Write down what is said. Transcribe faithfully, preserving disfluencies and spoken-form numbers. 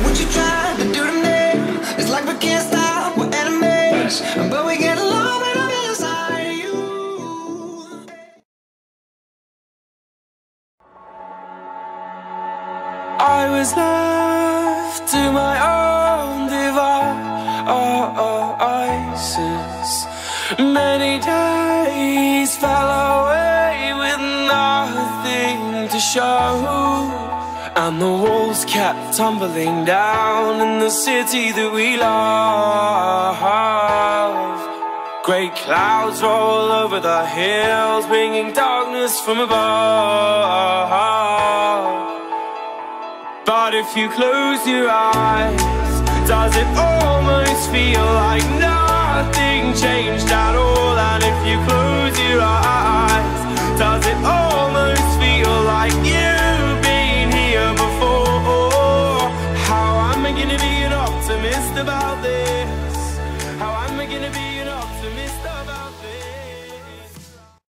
what you trying to do to me. It's like we can't stop, we're enemies, but we get along when I'm inside you. I was left to my own devices. Many days fell away with nothing to show, and the walls kept tumbling down in the city that we love. Great clouds roll over the hills, bringing darkness from above. But if you close your eyes, does it almost feel like nothing changed at all? And if you close your eyes, does it almost feel like you've been here before? How am I gonna be an optimist about this? How am I gonna be an optimist about